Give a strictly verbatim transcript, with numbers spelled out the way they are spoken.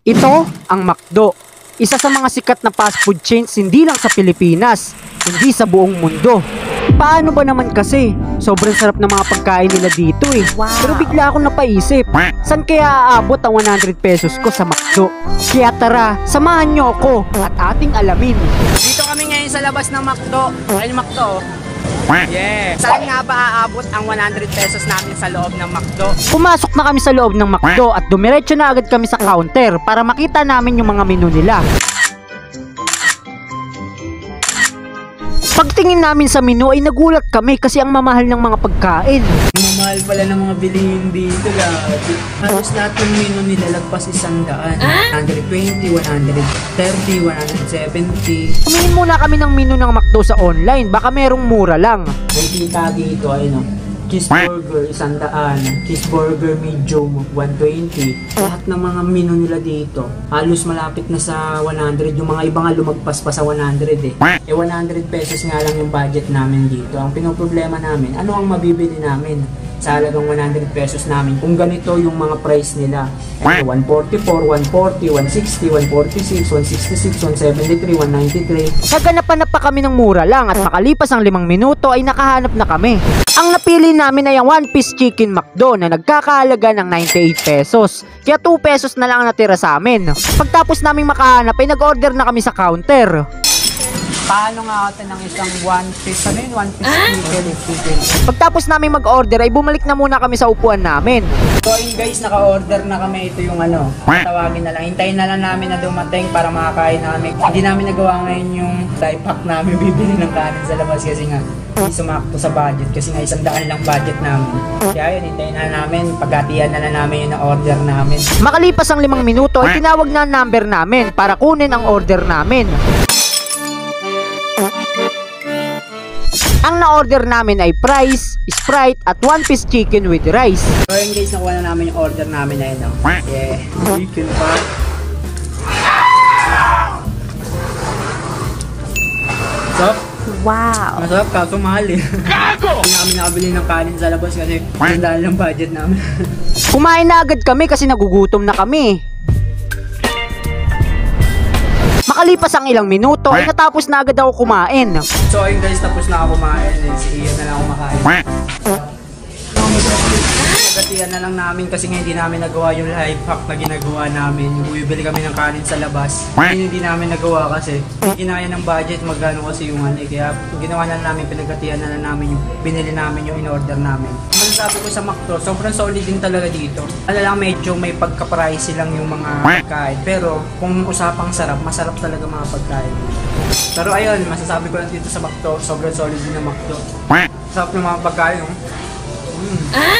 Ito ang McDo, isa sa mga sikat na fast food chains hindi lang sa Pilipinas, kundi sa buong mundo. Paano ba naman kasi? Sobrang sarap ng mga pagkain nila dito eh. Wow. Pero bigla akong napaisip, saan kaya aabot ang one hundred pesos ko sa McDo? Kaya tara, samahan nyo ako at ating alamin. Dito kami ngayon sa labas ng McDo. Ayun McDo. Yeah. Saan nga ba aabot ang one hundred pesos namin sa loob ng McDo? Pumasok na kami sa loob ng McDo at dumiretso na agad kami sa counter para makita namin yung mga menu nila. Pagtingin namin sa menu ay nagulat kami kasi ang mamahal ng mga pagkain. Mahal pala ng mga bilihin dito, gabi. Halos lahat ng menu nila lagpas isang daan. one twenty, one thirty, one seventy. Tumingin muna kami ng menu ng McDo sa online, baka merong mura lang. May kita dito, ayun o. Cheeseburger, isang daan. Cheeseburger medium, one twenty. Lahat ng mga menu nila dito, halos malapit na sa one hundred. Yung mga iba nga lumagpas pa sa one hundred eh. Eh one hundred pesos nga lang yung budget namin dito. Ang pinoproblema namin, ano ang mabibili namin sa halagang one hundred pesos namin kung ganito yung mga price nila? Ito, one forty-four, one forty, one sixty, one forty-six, one sixty-six, one seventy-three, one ninety-three. Naghanap-hanap pa kami ng mura lang at makalipas ang limang minuto ay nakahanap na kami. Ang napili namin ay ang one piece chicken McDo na nagkakahalaga ng ninety-eight pesos. Kaya two pesos na lang ang natira sa amin. Pagtapos naming makahanap ay nag-order na kami sa counter. Paano nga ata ng isang one piece, ano yun? One piece chicken, chicken. Pagtapos namin mag-order ay bumalik na muna kami sa upuan namin. So yun guys, naka-order na kami. Ito yung ano, tawagin na lang. Hintayin na lang namin na dumating para makakain namin. Hindi namin nagawa ngayon yung life hack namin bibili ng kanin sa labas kasi nga hindi sumakto sa budget kasi nga isang daan lang budget namin. Kaya yun, hintayin na namin. Pagkatiyan na lang namin yung na-order namin. Makalipas ang limang minuto ay tinawag na ang number namin para kunin ang order namin. Ang na-order namin ay fries, Sprite at one piece chicken with rice. So yun guys, nakuha na namin yung order namin na yun. No? Yeah, chicken pa. Masarap. Wow. Masarap kaso mahal eh. Hindi namin nakabili ng kanin sa labas kasi yung dahil ng budget namin. Kumain na agad kami kasi nagugutom na kami. Makalipas ang ilang minuto ay natapos na agad ako kumain. So ayun guys, tapos na ako kumain. Si Ian na lang kumakain. Nagatihan na lang namin kasi nga hindi namin nagawa yung life hack na ginagawa namin. Yung bibili kami ng kanin sa labas. Hindi, hindi namin nagawa kasi hindi kinaya ng budget magkano kasi yung ano. Kaya ginawa na namin, pinagatihan na lang namin yung binili namin yung in-order namin. Masasabi ko sa McDo, sobrang solid din talaga dito. Ano lang, medyo may pagka-pricey lang yung mga pagkain. Pero kung usapang sarap, masarap talaga mga pagkain. Pero ayun, masasabi ko lang dito sa McDo, sobrang solid din ng McDo. Sarap ng mga pagkain. Mm.